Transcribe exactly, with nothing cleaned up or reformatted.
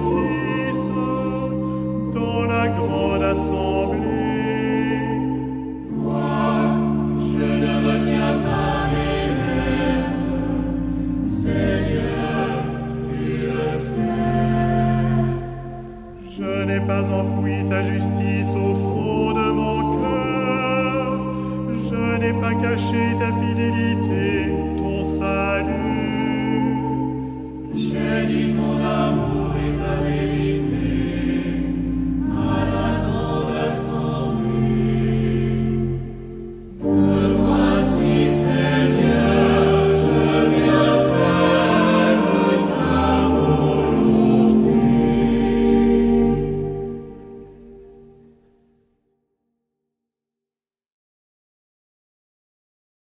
justice dans la grande assemblée. Vois, je ne retiens pas mes lèvres, Seigneur, tu le sais. Je n'ai pas enfoui ta justice au fond de mon cœur, je n'ai pas caché ta fidélité, ton salut. J'ai dit ton amour